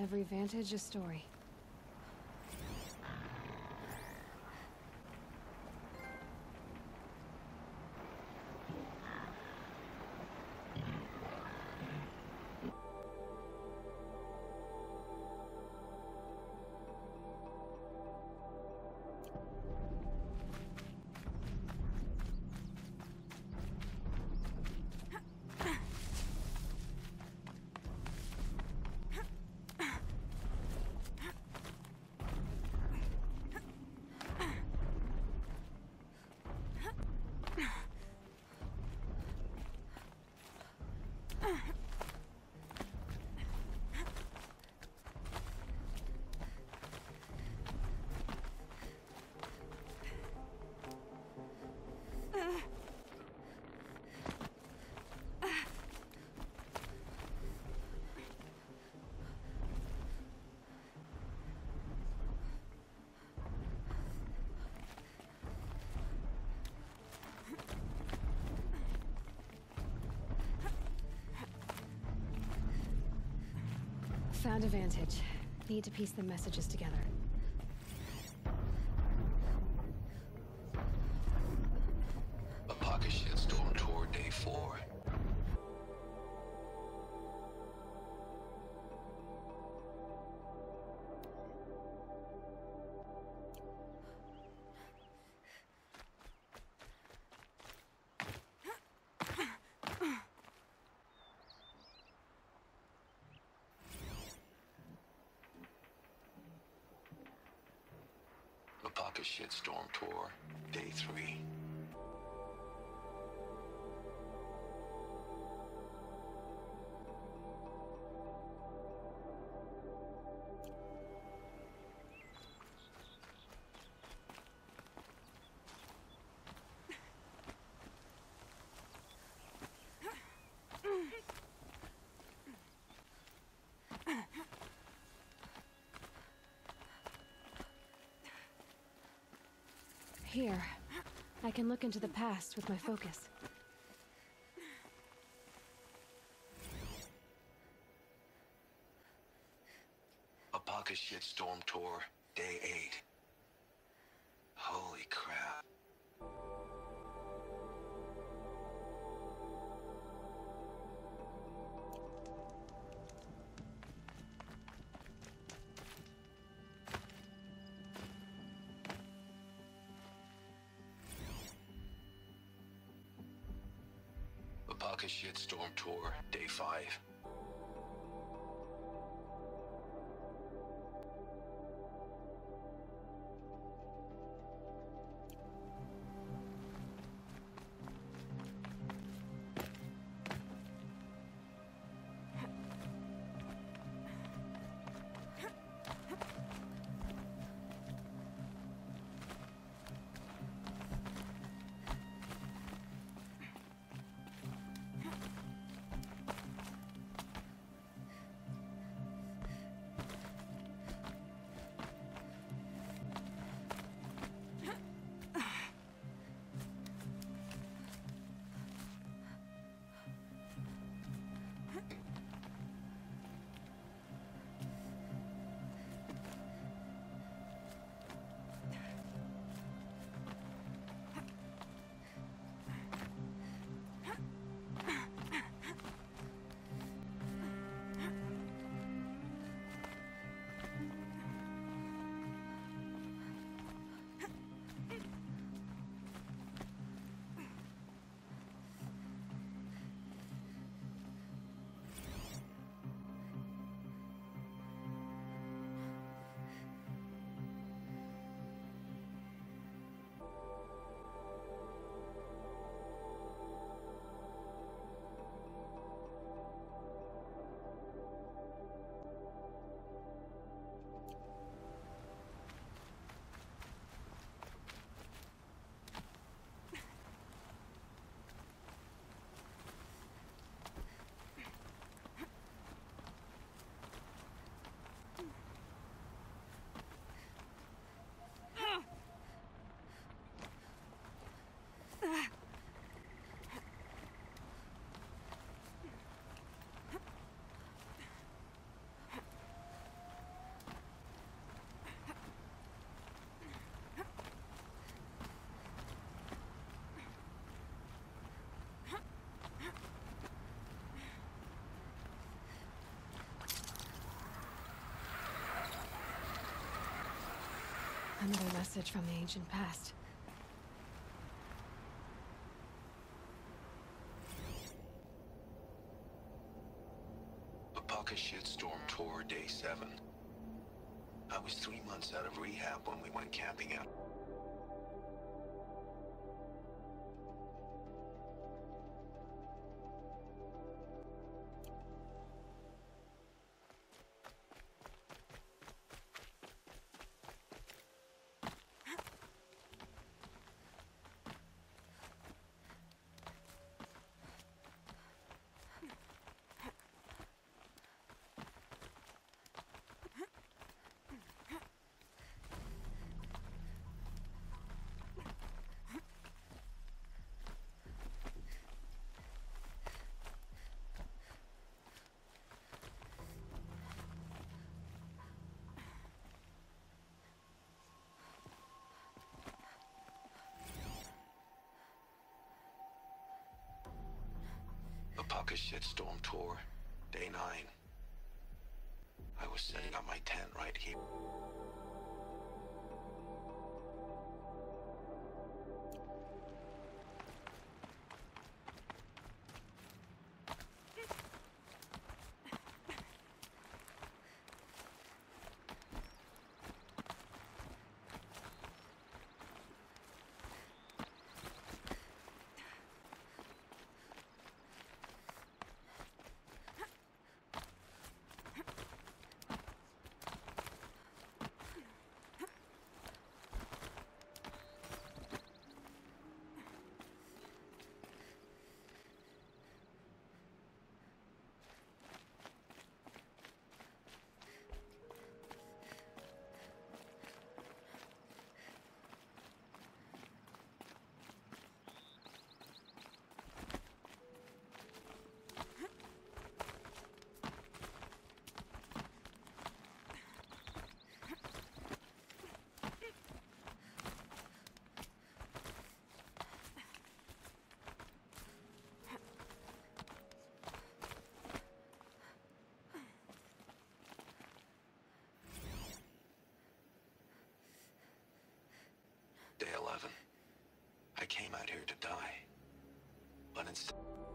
Every vantage a story. Found a vantage. Need to piece the messages together. A pocket ship storm tour day 4. A pocket shit storm tour day 3. Here, I can look into the past with my focus. A pocket shit storm tour day 8. Holy crap. A pocket shit storm tour day 5. message from the ancient past. Apaka Shitstorm Tour Day 7. I was 3 months out of rehab when we went camping out. Apaka Shitstorm Tour, Day 9. I was setting up my tent right here. Day 11. I came out here to die, but instead...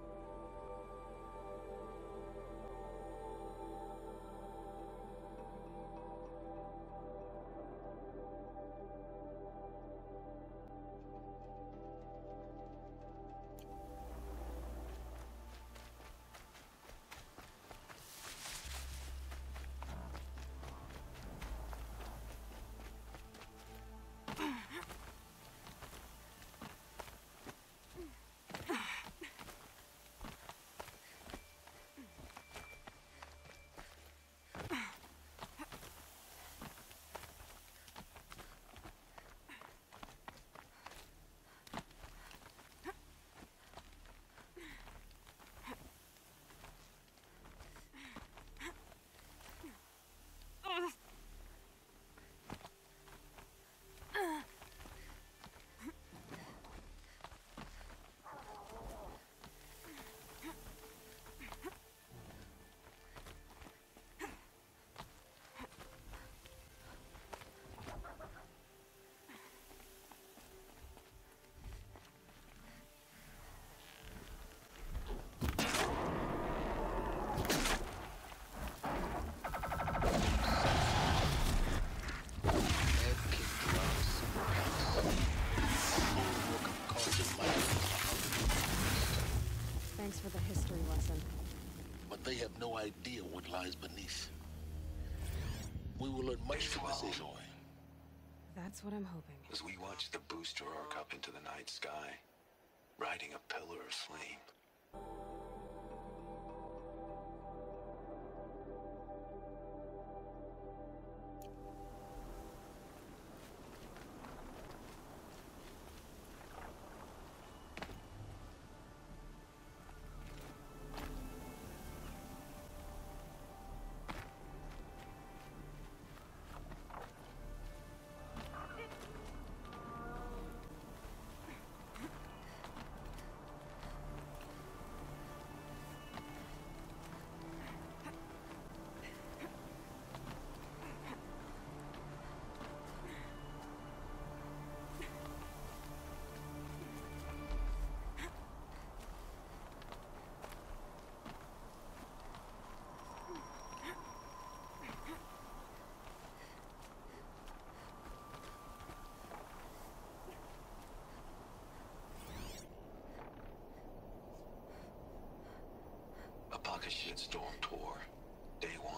Thanks for the history lesson. But they have no idea what lies beneath. We will learn much from this alloy. That's what I'm hoping. As we watch the booster arc up into the night sky, riding a pillar of flame. Pocket Shitstorm Tour, Day 1.